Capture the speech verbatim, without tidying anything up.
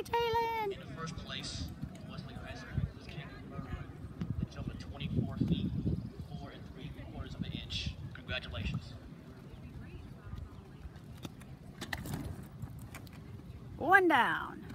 Taylor. In the first place, Wesley Kaiser was kicked the jump of twenty-four feet, four and three quarters of an inch. Congratulations. One down.